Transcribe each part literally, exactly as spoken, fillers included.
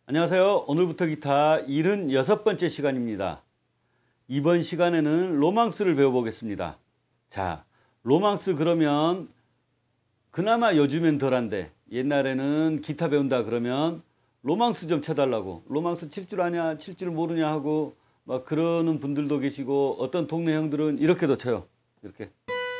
안녕하세요. 오늘부터 기타 칠십육 번째 시간입니다. 이번 시간에는 로망스를 배워보겠습니다. 자, 로망스 그러면 그나마 요즘엔 덜한데 옛날에는 기타 배운다 그러면 로망스 좀 쳐달라고, 로망스 칠 줄 아냐, 칠 줄 모르냐 하고 막 그러는 분들도 계시고, 어떤 동네 형들은 이렇게도 쳐요. 이렇게.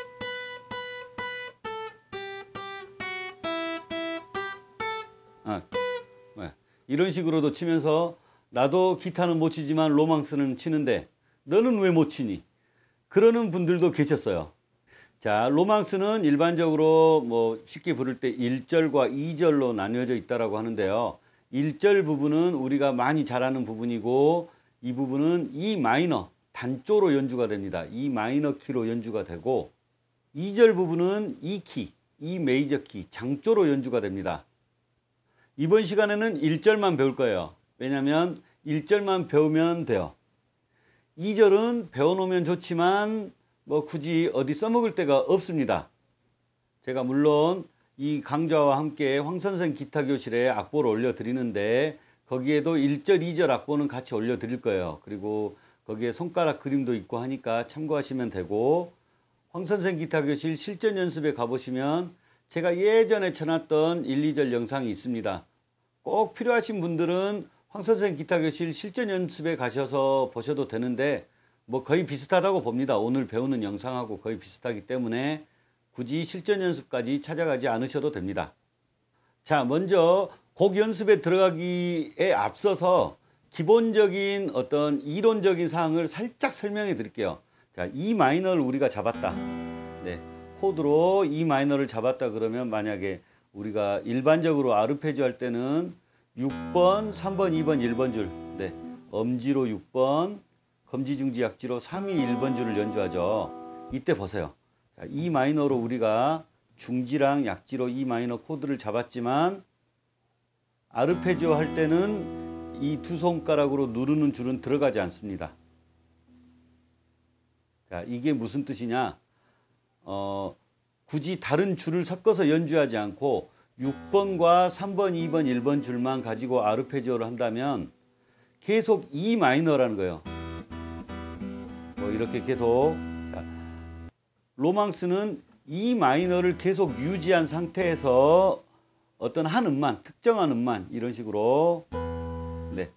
아, 네. 이런 식으로도 치면서 나도 기타는 못 치지만 로망스는 치는데 너는 왜 못 치니? 그러는 분들도 계셨어요. 자, 로망스는 일반적으로 뭐 쉽게 부를 때 일 절과 이 절로 나뉘어져 있다라고 하는데요. 일 절 부분은 우리가 많이 잘 아는 부분이고, 이 부분은 E 마이너 단조로 연주가 됩니다. E 마이너 키로 연주가 되고, 이 절 부분은 E 키, E 메이저 키 장조로 연주가 됩니다. 이번 시간에는 일 절만 배울 거예요. 왜냐하면 일 절만 배우면 돼요. 이 절은 배워놓으면 좋지만 뭐 굳이 어디 써먹을 데가 없습니다. 제가 물론 이 강좌와 함께 황선생 기타교실에 악보를 올려드리는데 거기에도 일 절, 이 절 악보는 같이 올려드릴 거예요. 그리고 거기에 손가락 그림도 있고 하니까 참고하시면 되고, 황선생 기타교실 실전 연습에 가보시면 제가 예전에 쳐놨던 일, 이 절 영상이 있습니다. 꼭 필요하신 분들은 황선생 기타교실 실전 연습에 가셔서 보셔도 되는데 뭐 거의 비슷하다고 봅니다. 오늘 배우는 영상하고 거의 비슷하기 때문에 굳이 실전 연습까지 찾아가지 않으셔도 됩니다. 자, 먼저 곡 연습에 들어가기에 앞서서 기본적인 어떤 이론적인 사항을 살짝 설명해 드릴게요. 자, E 마이너를 우리가 잡았다. 네, 코드로 E 마이너를 잡았다 그러면, 만약에 우리가 일반적으로 아르페지오 할 때는 육 번, 삼 번, 이 번, 일 번 줄, 네, 엄지로 육 번, 검지, 중지, 약지로 삼, 이, 일 번 줄을 연주하죠. 이때 보세요. 자, E 마이너로 우리가 중지랑 약지로 E 마이너 코드를 잡았지만 아르페지오 할 때는 이 두 손가락으로 누르는 줄은 들어가지 않습니다. 자, 이게 무슨 뜻이냐? 어, 굳이 다른 줄을 섞어서 연주하지 않고 육 번과 삼 번, 이 번, 일 번 줄만 가지고 아르페지오를 한다면 계속 E 마이너라는 거예요. 뭐 이렇게 계속. 자, 로망스는 E 마이너를 계속 유지한 상태에서 어떤 한 음만, 특정한 음만 이런 식으로, 네,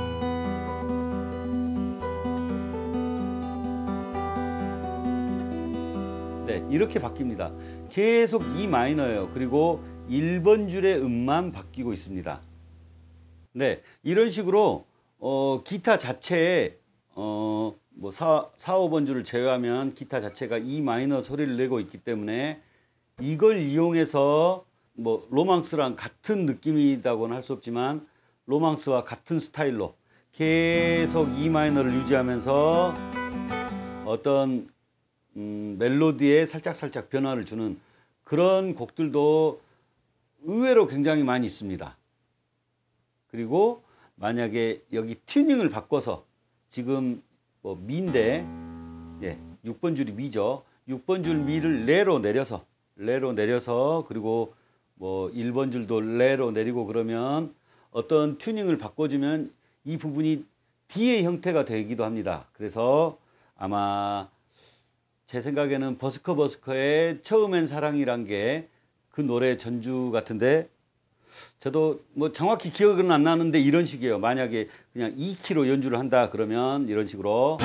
네, 이렇게 바뀝니다. 계속 E 마이너예요. 그리고 일 번 줄의 음만 바뀌고 있습니다. 네, 이런 식으로 어, 기타 자체에 어, 뭐 사, 오 번 줄을 제외하면 기타 자체가 E 마이너 소리를 내고 있기 때문에 이걸 이용해서 뭐 로망스랑 같은 느낌이라고는 할 수 없지만 로망스와 같은 스타일로 계속 E 마이너를 유지하면서 어떤 음, 멜로디에 살짝살짝 변화를 주는 그런 곡들도 의외로 굉장히 많이 있습니다. 그리고 만약에 여기 튜닝을 바꿔서, 지금 뭐 미인데, 예, 육 번 줄이 미죠. 육 번 줄 미를 레로 내려서, 레로 내려서, 그리고 뭐 일 번 줄도 레로 내리고 그러면 어떤 튜닝을 바꿔주면 이 부분이 D의 형태가 되기도 합니다. 그래서 아마 제 생각에는 버스커 버스커의 처음엔 사랑이란 게 그 노래 전주 같은데, 저도 뭐 정확히 기억은 안 나는데 이런 식이에요. 만약에 그냥 이 키로 연주를 한다 그러면 이런 식으로,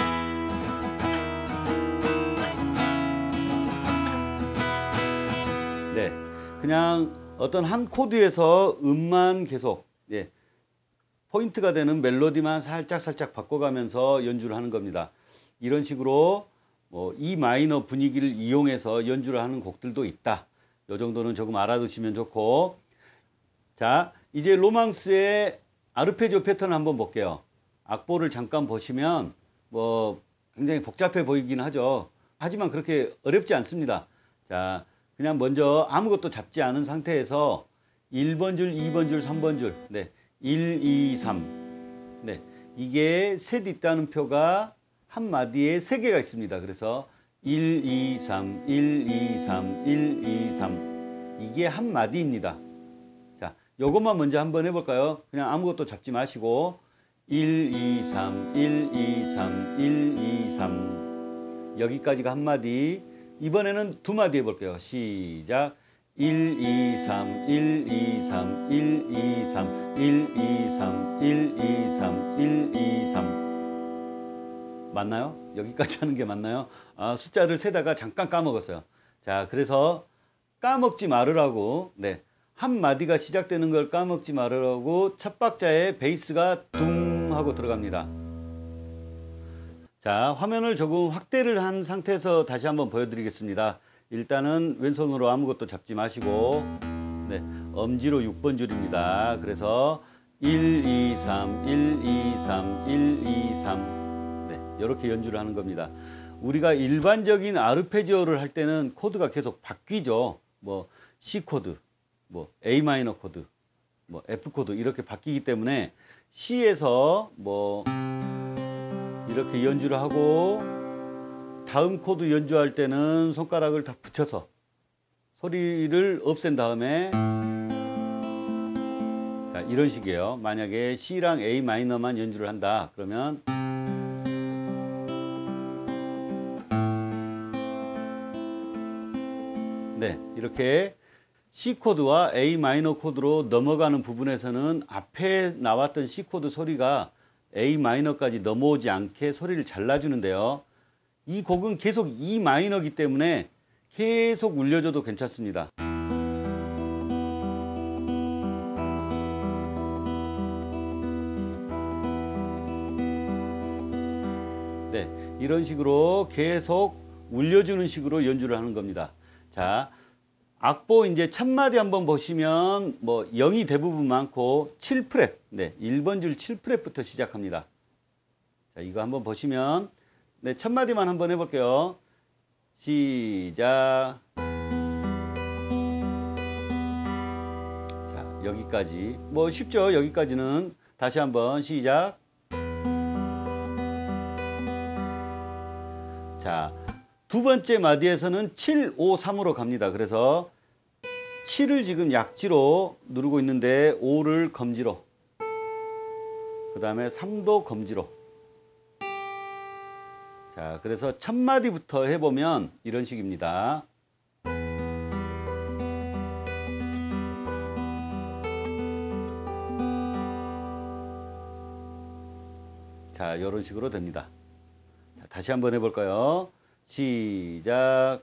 네, 그냥 어떤 한 코드에서 음만 계속, 예, 포인트가 되는 멜로디만 살짝 살짝 바꿔가면서 연주를 하는 겁니다. 이런 식으로 뭐 E 마이너 분위기를 이용해서 연주를 하는 곡들도 있다. 이 정도는 조금 알아두시면 좋고, 자, 이제 로망스의 아르페지오 패턴을 한번 볼게요. 악보를 잠깐 보시면 뭐 굉장히 복잡해 보이긴 하죠. 하지만 그렇게 어렵지 않습니다. 자, 그냥 먼저 아무것도 잡지 않은 상태에서 일 번 줄, 이 번 줄, 삼 번 줄, 네, 일, 이, 삼, 네, 이게 셋 있다는 표가 한 마디에 세 개가 있습니다. 그래서 일, 이, 삼, 일, 이, 삼, 일, 이, 삼, 이게 한 마디입니다. 자, 요것만 먼저 한번 해볼까요? 그냥 아무것도 잡지 마시고 일, 이, 삼, 일, 이, 삼, 일, 이, 삼 여기까지가 한 마디. 이번에는 두 마디 해볼게요. 시작. 일, 이, 삼, 일, 이, 삼, 일, 이, 삼, 일, 이, 삼, 일, 이, 삼, 일, 이, 삼 맞나요? 여기까지 하는 게 맞나요? 아, 숫자를 세다가 잠깐 까먹었어요. 자, 그래서 까먹지 말으라고, 네, 한 마디가 시작되는 걸 까먹지 말으라고 첫 박자에 베이스가 둥 하고 들어갑니다. 자, 화면을 조금 확대를 한 상태에서 다시 한번 보여드리겠습니다. 일단은 왼손으로 아무것도 잡지 마시고, 네, 엄지로 육 번 줄입니다. 그래서 일, 이, 삼, 일, 이, 삼, 일, 이, 삼 네, 이렇게 연주를 하는 겁니다. 우리가 일반적인 아르페지오를 할 때는 코드가 계속 바뀌죠. 뭐 C 코드, 뭐 A 마이너 코드, 뭐 F 코드 이렇게 바뀌기 때문에 C에서 뭐 이렇게 연주를 하고 다음 코드 연주할 때는 손가락을 다 붙여서 소리를 없앤 다음에 자, 이런 식이에요. 만약에 C랑 A 마이너만 연주를 한다 그러면 네, 이렇게 C 코드와 A 마이너 코드로 넘어가는 부분에서는 앞에 나왔던 C 코드 소리가 A 마이너까지 넘어오지 않게 소리를 잘라주는데요. 이 곡은 계속 E 마이너이기 때문에 계속 울려줘도 괜찮습니다. 네, 이런 식으로 계속 울려주는 식으로 연주를 하는 겁니다. 자, 악보 이제 첫 마디 한번 보시면 뭐 영이 대부분 많고 칠 프렛, 네, 일 번 줄 칠 프렛부터 시작합니다. 자, 이거 한번 보시면 네, 첫 마디만 한번 해볼게요. 시작. 자, 여기까지 뭐 쉽죠? 여기까지는 다시 한번 시작. 자, 두 번째 마디에서는 칠, 오, 삼으로 갑니다. 그래서 칠을 지금 약지로 누르고 있는데 오를 검지로, 그 다음에 삼도 검지로. 자, 그래서 첫 마디부터 해보면 이런 식입니다. 자, 이런 식으로 됩니다. 자, 다시 한번 해볼까요? 시작.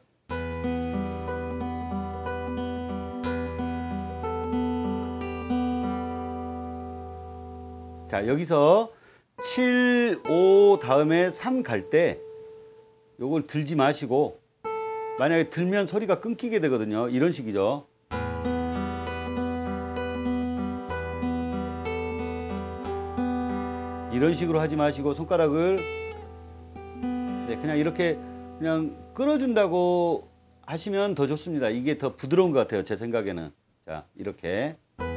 자, 여기서 칠, 오 다음에 삼 갈 때 요걸 들지 마시고, 만약에 들면 소리가 끊기게 되거든요. 이런 식이죠. 이런 식으로 하지 마시고 손가락을 네, 그냥 이렇게 그냥 끌어준다고 하시면 더 좋습니다. 이게 더 부드러운 것 같아요. 제 생각에는. 자, 이렇게.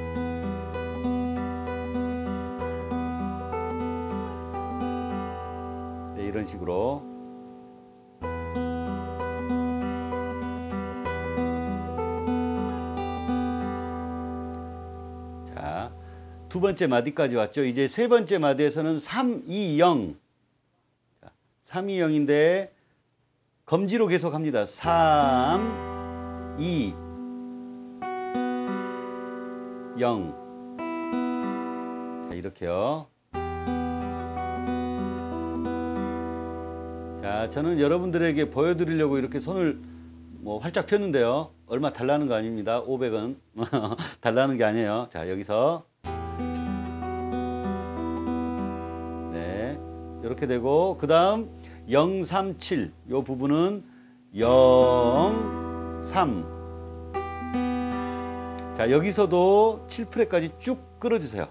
네, 이런 식으로. 자, 두 번째 마디까지 왔죠. 이제 세 번째 마디에서는 삼, 이, 영. 자, 삼, 이, 영인데 검지로 계속 합니다. 삼, 이, 영. 자, 이렇게요. 자, 저는 여러분들에게 보여드리려고 이렇게 손을 뭐 활짝 폈는데요. 얼마 달라는 거 아닙니다. 오백 원. 달라는 게 아니에요. 자, 여기서. 네. 이렇게 되고, 그 다음 영, 삼, 칠. 요 부분은 영, 삼. 자, 여기서도 칠 프렛까지 쭉 끌어주세요.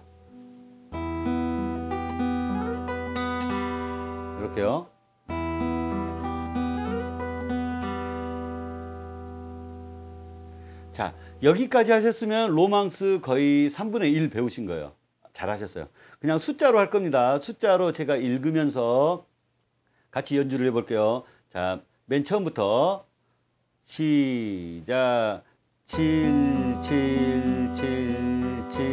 이렇게요. 자, 여기까지 하셨으면 로망스 거의 삼분의 일 배우신 거예요. 잘하셨어요. 그냥 숫자로 할 겁니다. 숫자로 제가 읽으면서 같이 연주를 해볼게요. 자, 맨 처음부터 시작. 칠, 칠, 칠, 칠,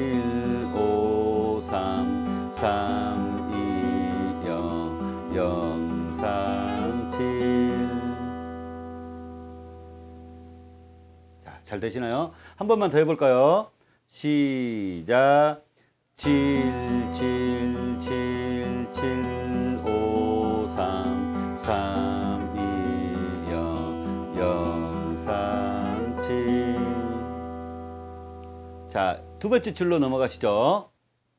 잘 되시나요? 한 번만 더 해볼까요? 시작. 칠, 칠, 칠, 칠, 오, 삼, 삼, 이, 영, 영, 삼, 칠. 자, 두 번째 줄로 넘어가시죠.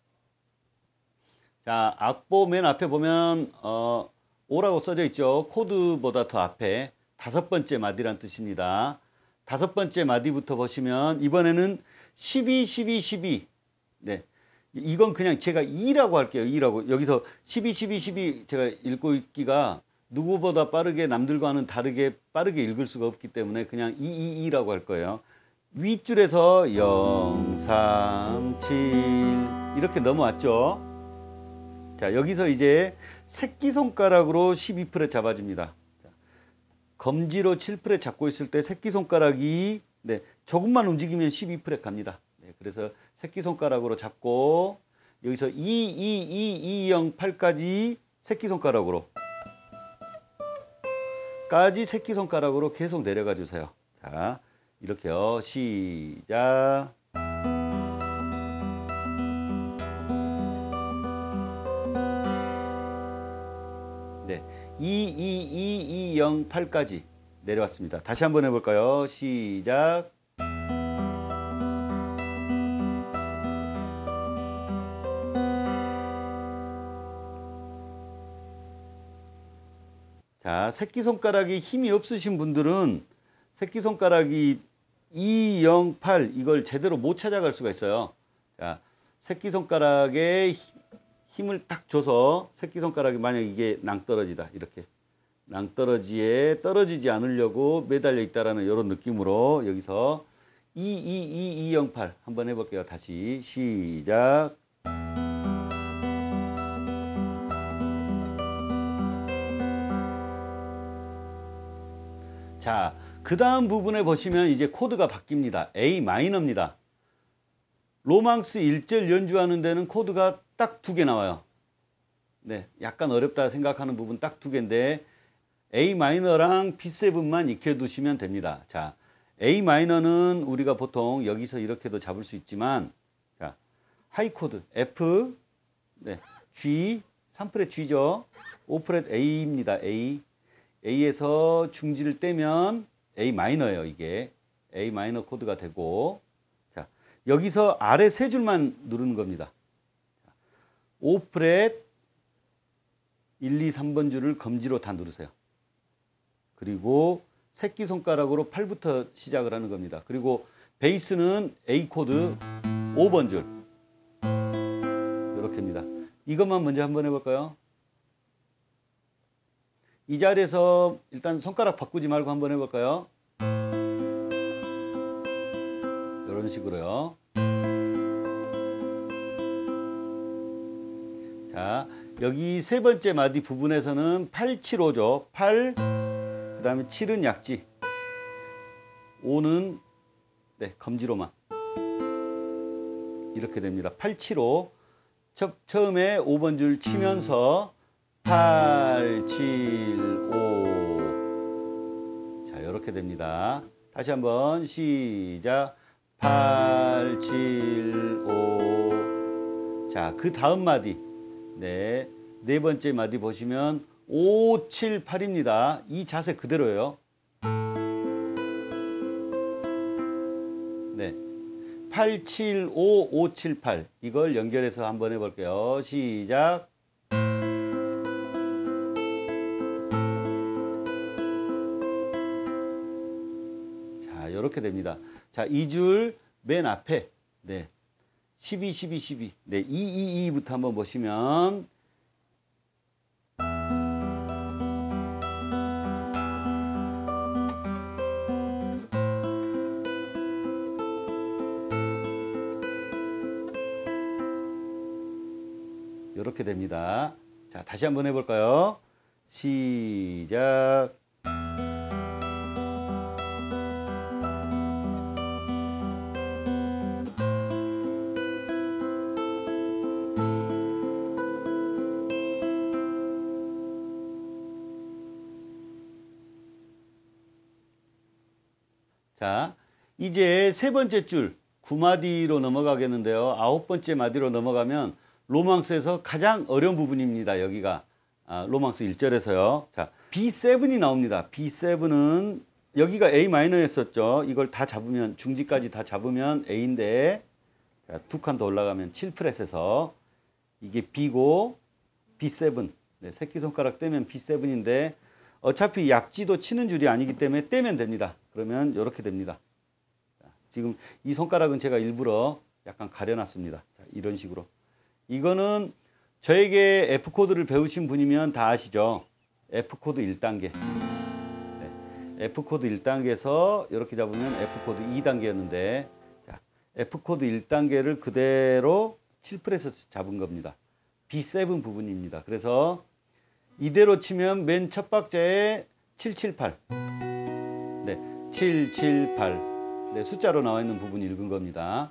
자, 악보 맨 앞에 보면 어, 오라고 써져 있죠. 코드보다 더 앞에 다섯 번째 마디란 뜻입니다. 다섯 번째 마디부터 보시면 이번에는 십이, 십이, 십이. 네. 이건 그냥 제가 이라고 할게요. 이라고. 여기서 십이, 십이, 십이 제가 읽고 있기가 누구보다 빠르게 남들과는 다르게 빠르게 읽을 수가 없기 때문에 그냥 이, 이, 이라고 할 거예요. 윗줄에서 영, 삼, 칠 이렇게 넘어왔죠. 자, 여기서 이제 새끼손가락으로 십이 프렛 잡아줍니다. 검지로 칠 프렛 잡고 있을 때 새끼손가락이 네, 조금만 움직이면 십이 프렛 갑니다. 네, 그래서 새끼손가락으로 잡고 여기서 이, 이, 이, 이, 영, 팔까지 새끼손가락으로 까지 새끼손가락으로 계속 내려가 주세요. 자, 이렇게요. 시작. 네, 이, 이, 이, 이, 영, 팔까지 내려왔습니다. 다시 한번 해볼까요? 시작. 자, 새끼손가락이 힘이 없으신 분들은 새끼손가락이 이, 영, 팔 이걸 제대로 못 찾아갈 수가 있어요. 자, 새끼손가락에 힘을 딱 줘서 새끼손가락이 만약 이게 낭떠러지다 이렇게 낭떠러지에 떨어지지 않으려고 매달려 있다라는 이런 느낌으로 여기서 이, 이, 이, 이, 영, 팔 한번 해볼게요. 다시 시작. 자, 그 다음 부분에 보시면 이제 코드가 바뀝니다. A 마이너입니다. 로망스 일 절 연주하는 데는 코드가 딱 두 개 나와요. 네, 약간 어렵다 생각하는 부분 딱 두 개인데 A 마이너랑 비 세븐만 익혀두시면 됩니다. 자, A 마이너는 우리가 보통 여기서 이렇게도 잡을 수 있지만 자, 하이 코드 F, 네, G, 삼 프렛 G죠. 오 프렛 A입니다. A. A에서 중지를 떼면 A 마이너예요. 이게 A 마이너 코드가 되고 자, 여기서 아래 세 줄만 누르는 겁니다. 오 프렛 일, 이, 삼 번 줄을 검지로 다 누르세요. 그리고 새끼손가락으로 팔부터 시작을 하는 겁니다. 그리고 베이스는 A 코드 오 번 줄 이렇게입니다. 이것만 먼저 한번 해볼까요? 이 자리에서 일단 손가락 바꾸지 말고 한번 해볼까요? 이런 식으로요. 자, 여기 세 번째 마디 부분에서는 팔, 칠, 오죠. 팔, 그 다음에 칠은 약지, 오는 네, 검지로만 이렇게 됩니다. 팔, 칠, 오. 첫, 처음에 오 번 줄 치면서 팔, 칠, 오. 자, 이렇게 됩니다. 다시 한번 시작. 팔, 칠, 오. 자, 그 다음 마디. 네. 네 번째 마디 보시면 오, 칠, 팔입니다. 이 자세 그대로예요. 네. 팔, 칠, 오, 오, 칠, 팔. 이걸 연결해서 한번 해볼게요. 시작. 이렇게 됩니다. 자, 이 줄 맨 앞에 네. 십이, 십이, 십이. 네, 이, 이, 이부터 한번 보시면 이렇게 됩니다. 자, 다시 한번 해 볼까요? 시작. 자, 이제 세 번째 줄 구 마디로 넘어가겠는데요. 아홉 번째 마디로 넘어가면 로망스에서 가장 어려운 부분입니다. 여기가 아, 로망스 일 절에서요. 자, 비 세븐이 나옵니다. 비 세븐은 여기가 A 마이너였었죠. 이걸 다 잡으면 중지까지 다 잡으면 A인데 두 칸 더 올라가면 칠 프렛에서 이게 B고 비 세븐. 네, 새끼손가락 떼면 비 세븐인데 어차피 약지도 치는 줄이 아니기 때문에 떼면 됩니다. 그러면 이렇게 됩니다. 자, 지금 이 손가락은 제가 일부러 약간 가려놨습니다. 자, 이런 식으로. 이거는 저에게 F 코드를 배우신 분이면 다 아시죠. F 코드 일 단계. 네, F 코드 일 단계에서 이렇게 잡으면 F 코드 이 단계였는데 자, F 코드 일 단계를 그대로 칠 프렛에서 잡은 겁니다. 비 세븐 부분입니다. 그래서 이대로 치면 맨 첫 박자에 칠 칠 팔. 네, 칠 칠 팔. 네, 숫자로 나와 있는 부분 읽은 겁니다.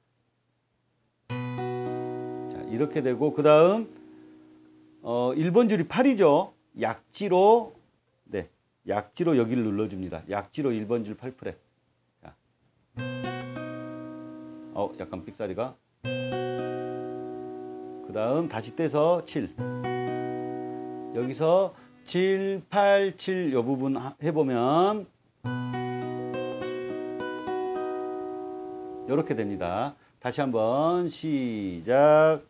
자, 이렇게 되고 그다음 어, 일 번 줄이 팔이죠. 약지로 네, 약지로 여기를 눌러 줍니다. 약지로 일 번 줄 팔 프렛. 자. 어, 약간 삑사리가. 그다음 다시 떼서 칠. 여기서 칠, 팔, 칠 이 부분 해보면 이렇게 됩니다. 다시 한번 시작.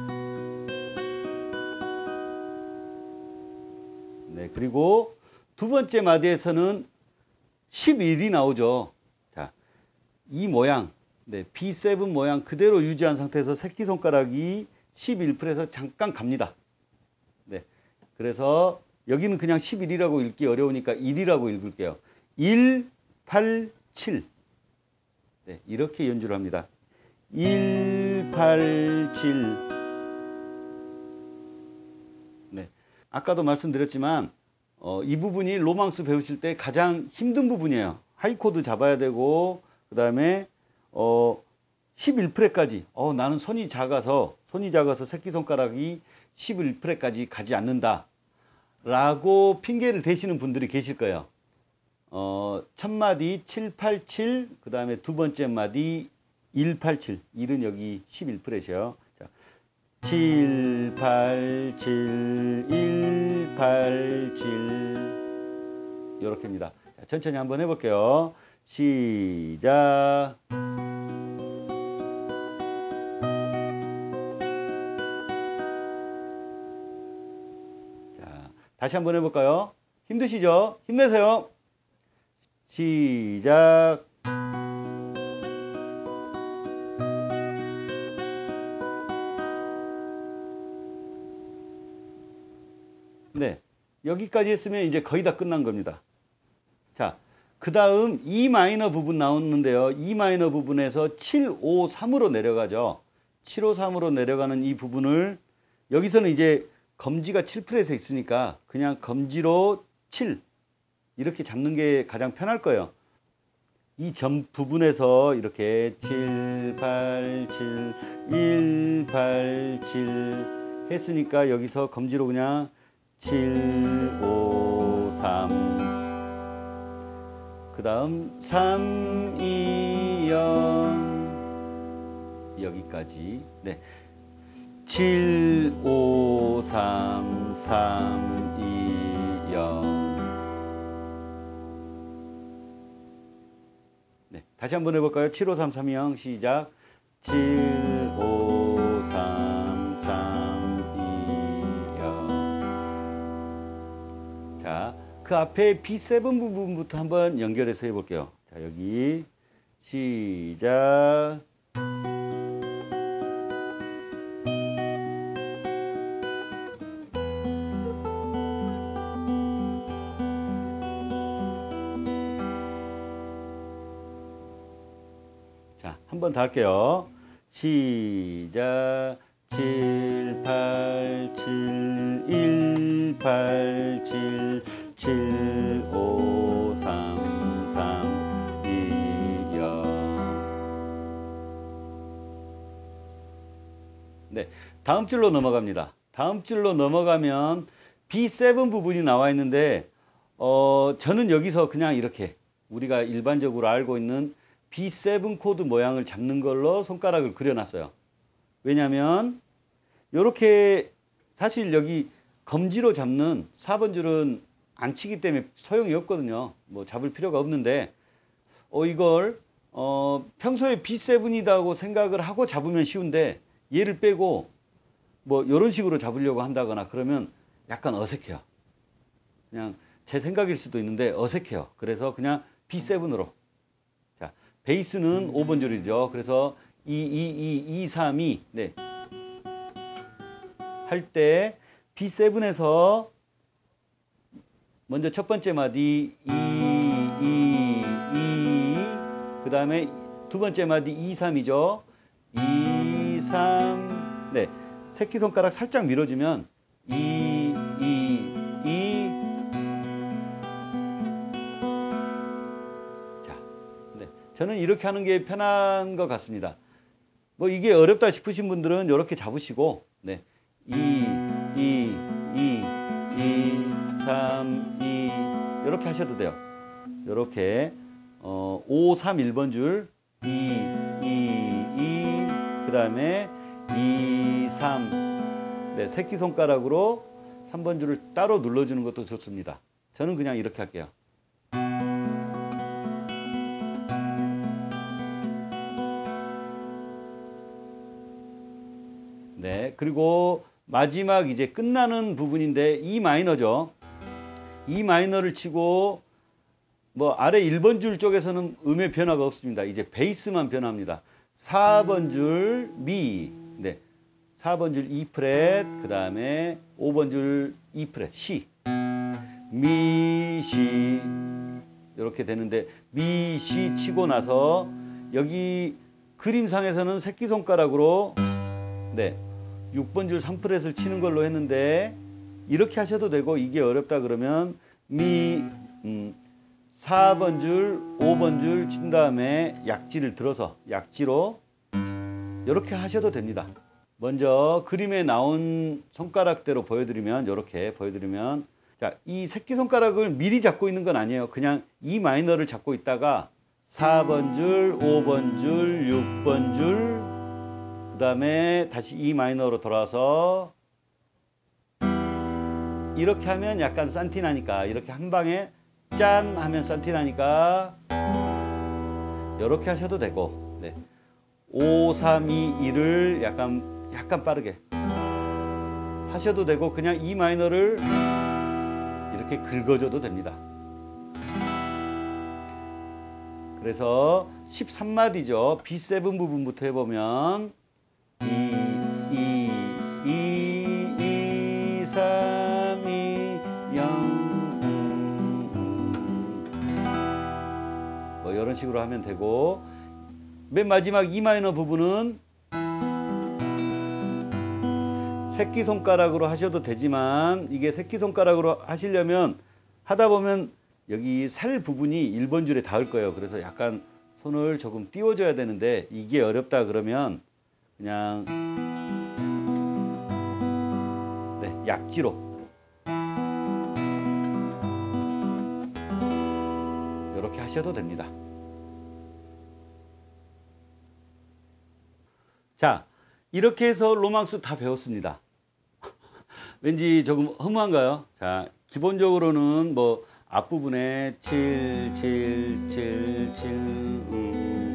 네, 그리고 두 번째 마디에서는 십일이 나오죠. 자, 이 모양, 네, 비 세븐 모양 그대로 유지한 상태에서 새끼손가락이 십일 프렛에서 잠깐 갑니다. 네. 그래서 여기는 그냥 십일이라고 읽기 어려우니까 일이라고 읽을게요. 일, 팔, 칠. 네, 이렇게 연주를 합니다. 일, 팔, 칠. 네. 아까도 말씀드렸지만 어, 이 부분이 로망스 배우실 때 가장 힘든 부분이에요. 하이 코드 잡아야 되고 그다음에 어 십일 프렛까지. 어, 나는 손이 작아서 손이 작아서 새끼손가락이 십일 프렛까지 가지 않는다. 라고 핑계를 대시는 분들이 계실 거예요. 어, 첫 마디 칠, 팔, 칠, 그 다음에 두 번째 마디 일, 팔, 칠. 일은 여기 십일 프렛이에요. 자, 칠, 팔, 칠, 일, 팔, 칠. 요렇게입니다. 자, 천천히 한번 해볼게요. 시작. 다시 한번 해볼까요? 힘드시죠? 힘내세요. 시작. 네, 여기까지 했으면 이제 거의 다 끝난 겁니다. 자, 그 다음 E 마이너 부분 나오는데요. E 마이너 부분에서 칠, 오, 삼으로 내려가죠. 칠, 오, 삼으로 내려가는 이 부분을 여기서는 이제 검지가 칠 프렛에 있으니까 그냥 검지로 칠 이렇게 잡는 게 가장 편할 거예요. 이 점 부분에서 이렇게 칠, 팔, 칠, 일, 팔, 칠 했으니까 여기서 검지로 그냥 칠, 오, 삼. 그 다음 삼, 이, 영 여기까지. 네. 칠, 오, 삼, 삼, 이, 영. 네, 다시 한번 해볼까요? 칠, 오, 삼, 삼, 이, 영 시작. 칠, 오, 삼, 삼, 이, 영. 자, 그 앞에 비 세븐 부분부터 한번 연결해서 해볼게요. 자, 여기 시작. 한 번 더 할게요. 시작. 칠, 팔, 칠, 일, 팔, 칠, 칠, 오, 삼, 삼, 이, 영. 네, 다음 줄로 넘어갑니다. 다음 줄로 넘어가면 비 세븐 부분이 나와 있는데 어, 저는 여기서 그냥 이렇게 우리가 일반적으로 알고 있는 비 세븐 코드 모양을 잡는 걸로 손가락을 그려놨어요. 왜냐하면 이렇게 사실 여기 검지로 잡는 사 번 줄은 안 치기 때문에 소용이 없거든요. 뭐 잡을 필요가 없는데 어 이걸 어 평소에 비 세븐이라고 생각을 하고 잡으면 쉬운데 얘를 빼고 뭐 이런 식으로 잡으려고 한다거나 그러면 약간 어색해요. 그냥 제 생각일 수도 있는데 어색해요. 그래서 그냥 비 세븐으로. 자, 베이스는 오 번 줄이죠. 그래서 이, 이, 이, 이, 삼, 이. 네. 할 때 비 세븐에서 먼저 첫 번째 마디 이, 이, 이, 그 다음에 두 번째 마디 이, 삼이죠. 이, 삼, 네. 새끼손가락 살짝 밀어주면 이, 이, 이. 자, 네. 저는 이렇게 하는 게 편한 것 같습니다. 뭐 이게 어렵다 싶으신 분들은 이렇게 잡으시고, 네. 이, 이, 이, 이, 삼, 이 이렇게 하셔도 돼요. 이렇게 어, 오, 삼, 일 번 줄 이, 이, 이, 그 다음에 이, 삼. 네, 새끼손가락으로 삼 번 줄을 따로 눌러주는 것도 좋습니다. 저는 그냥 이렇게 할게요. 네, 그리고 마지막 이제 끝나는 부분인데 E 마이너죠. E 마이너를 치고 뭐 아래 일 번 줄 쪽에서는 음의 변화가 없습니다. 이제 베이스만 변합니다. 사 번 줄 미, 네, 사 번 줄 E 프렛, 그 다음에 오 번 줄 E 프렛 C, 미, 시 이렇게 되는데 미, 시 치고 나서 여기 그림상에서는 새끼손가락으로 네, 육 번 줄 삼 프렛을 치는 걸로 했는데 이렇게 하셔도 되고 이게 어렵다 그러면 미, 음, 사 번 줄, 오 번 줄 친 다음에 약지를 들어서 약지로 이렇게 하셔도 됩니다. 먼저 그림에 나온 손가락대로 보여드리면 이렇게 보여드리면 자, 이 새끼손가락을 미리 잡고 있는 건 아니에요. 그냥 E 마이너를 잡고 있다가 사 번 줄, 오 번 줄, 육 번 줄 그 다음에 다시 E 마이너로 돌아와서 이렇게 하면 약간 산티 나니까 이렇게 한 방에 짠 하면 산티 나니까 이렇게 하셔도 되고 네. 오, 삼, 이, 일을 약간 약간 빠르게 하셔도 되고 그냥 E 마이너를 이렇게 긁어줘도 됩니다. 그래서 십삼 마디죠. 비 세븐 부분부터 해보면 이, 이, 이, 이, 삼, 이, 영, 뭐 이런 식으로 하면 되고 맨 마지막 E 마이너 부분은 새끼손가락으로 하셔도 되지만 이게 새끼손가락으로 하시려면 하다 보면 여기 살 부분이 일 번 줄에 닿을 거예요. 그래서 약간 손을 조금 띄워줘야 되는데 이게 어렵다 그러면 그냥 네, 약지로 이렇게 하셔도 됩니다. 자, 이렇게 해서 로망스 다 배웠습니다. 왠지 조금 허무한가요? 자, 기본적으로는 뭐 앞부분에 칠, 칠, 칠, 칠, 음,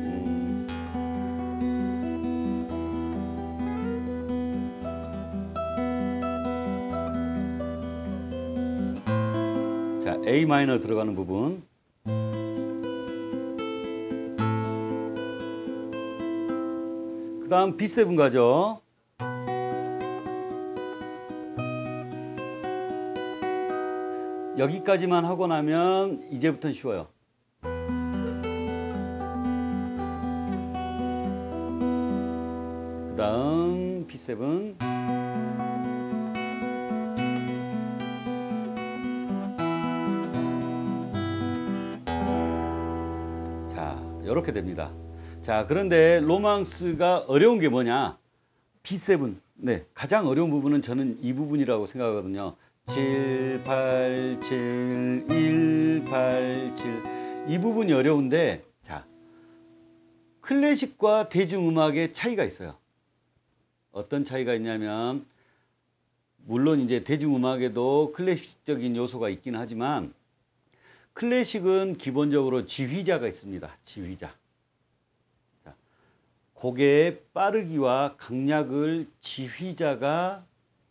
음. 자, A 마이너 들어가는 부분. 그 다음 비 세븐 가죠. 여기까지만 하고 나면 이제부터는 쉬워요. 그 다음 비 세븐. 자, 이렇게 됩니다. 자, 그런데 로망스가 어려운 게 뭐냐? 비 세븐. 네, 가장 어려운 부분은 저는 이 부분이라고 생각하거든요. 칠, 팔, 칠, 일, 팔, 칠. 이 부분이 어려운데, 자, 클래식과 대중음악의 차이가 있어요. 어떤 차이가 있냐면, 물론 이제 대중음악에도 클래식적인 요소가 있긴 하지만 클래식은 기본적으로 지휘자가 있습니다. 지휘자. 자, 곡의 빠르기와 강약을 지휘자가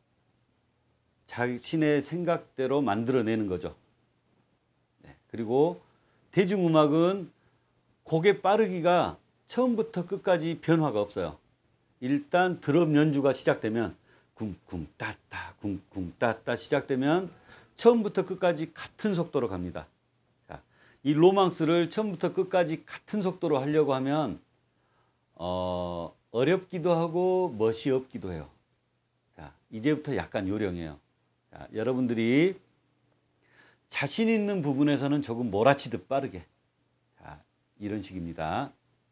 자신의 생각대로 만들어내는 거죠. 네, 그리고 대중음악은 곡의 빠르기가 처음부터 끝까지 변화가 없어요. 일단 드럼 연주가 시작되면 쿵쿵 따따 쿵쿵 따따 시작되면 처음부터 끝까지 같은 속도로 갑니다. 자, 이 로망스를 처음부터 끝까지 같은 속도로 하려고 하면 어, 어렵기도 하고 멋이 없기도 해요. 자, 이제부터 약간 요령이에요. 자, 여러분들이 자신 있는 부분에서는 조금 몰아치듯 빠르게. 자, 이런 식입니다.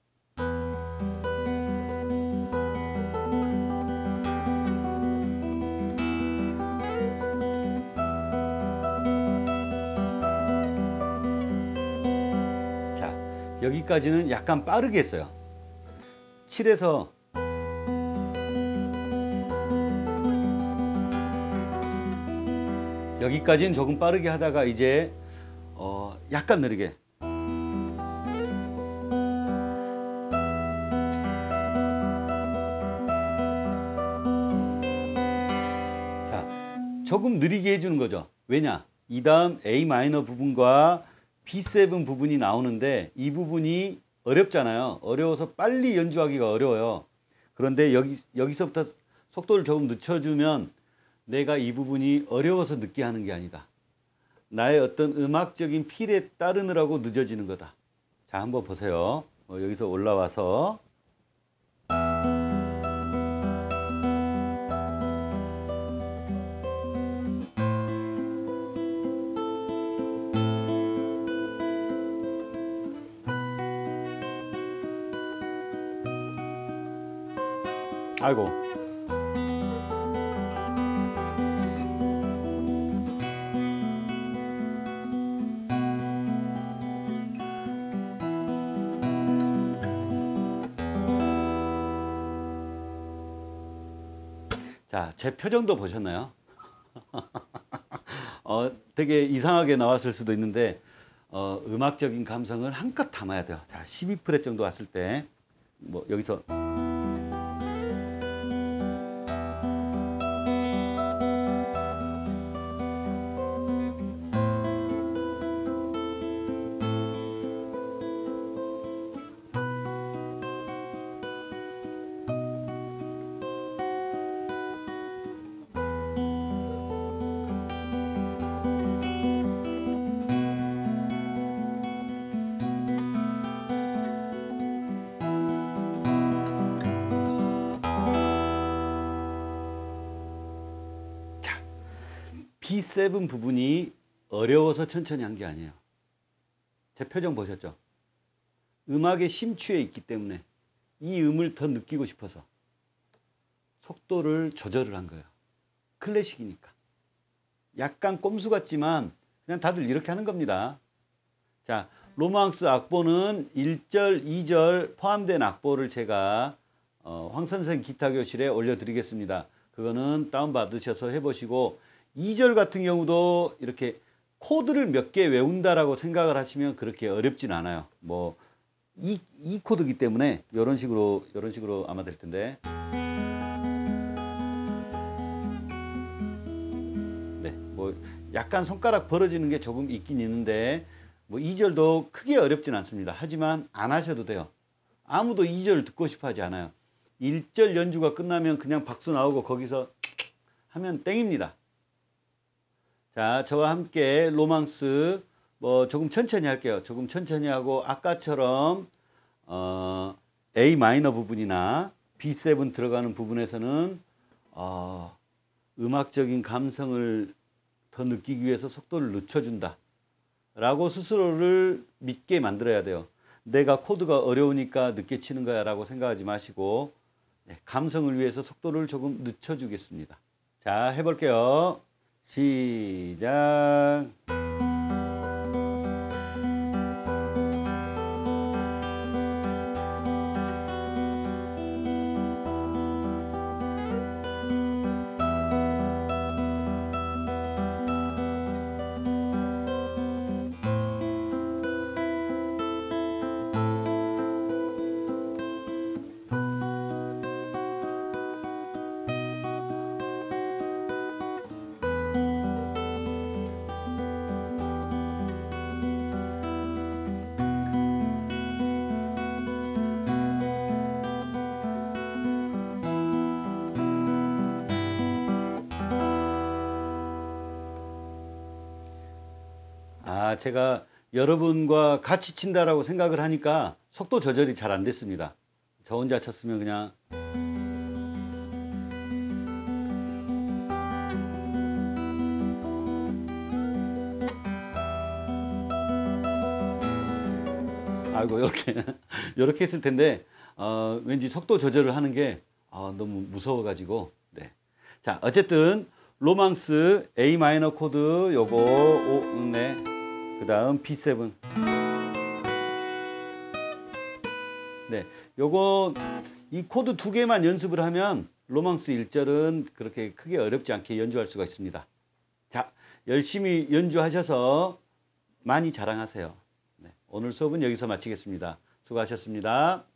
자, 여기까지는 약간 빠르게 했어요. 칠에서 여기까지는 조금 빠르게 하다가 이제 어 약간 느리게. 자, 조금 느리게 해주는 거죠. 왜냐? 이 다음 A 마이너 부분과 비 세븐 부분이 나오는데 이 부분이 어렵잖아요. 어려워서 빨리 연주하기가 어려워요. 그런데 여기, 여기서부터 속도를 조금 늦춰주면 내가 이 부분이 어려워서 늦게 하는 게 아니다. 나의 어떤 음악적인 필에 따르느라고 늦어지는 거다. 자, 한번 보세요. 어, 여기서 올라와서 아이고. 자, 제 표정도 보셨나요? 어, 되게 이상하게 나왔을 수도 있는데 어, 음악적인 감성을 한껏 담아야 돼요. 자, 십이 프렛 정도 왔을 때 뭐 여기서 비 세븐 부분이 어려워서 천천히 한 게 아니에요. 제 표정 보셨죠? 음악에 심취해 있기 때문에 이 음을 더 느끼고 싶어서 속도를 조절을 한 거예요. 클래식이니까. 약간 꼼수 같지만 그냥 다들 이렇게 하는 겁니다. 자, 로망스 악보는 일 절, 이 절 포함된 악보를 제가 어, 황선생 기타교실에 올려드리겠습니다. 그거는 다운받으셔서 해보시고 이 절 같은 경우도 이렇게 코드를 몇 개 외운다라고 생각을 하시면 그렇게 어렵진 않아요. 뭐 이, 이 코드이기 때문에 이런 식으로 이런 식으로 아마 될 텐데. 네, 뭐 약간 손가락 벌어지는 게 조금 있긴 있는데 뭐 이 절도 크게 어렵진 않습니다. 하지만 안 하셔도 돼요. 아무도 이 절을 듣고 싶어 하지 않아요. 일 절 연주가 끝나면 그냥 박수 나오고 거기서 하면 땡입니다. 자, 저와 함께 로망스 뭐 조금 천천히 할게요. 조금 천천히 하고 아까처럼 어, A 마이너 부분이나 비 세븐 들어가는 부분에서는 어, 음악적인 감성을 더 느끼기 위해서 속도를 늦춰준다 라고 스스로를 믿게 만들어야 돼요. 내가 코드가 어려우니까 늦게 치는 거야 라고 생각하지 마시고 네, 감성을 위해서 속도를 조금 늦춰주겠습니다. 자, 해볼게요. 시작. 아, 제가 여러분과 같이 친다라고 생각을 하니까 속도 조절이 잘 안 됐습니다. 저 혼자 쳤으면 그냥 아이고 이렇게 이렇게 했을 텐데 어, 왠지 속도 조절을 하는 게 어, 너무 무서워가지고 네. 자 어쨌든 로망스 A 마이너 코드 요거 오, 네. 그 다음 비 세븐 네, 요거 이 코드 두 개만 연습을 하면 로망스 일 절은 그렇게 크게 어렵지 않게 연주할 수가 있습니다. 자, 열심히 연주하셔서 많이 자랑하세요. 네, 오늘 수업은 여기서 마치겠습니다. 수고하셨습니다.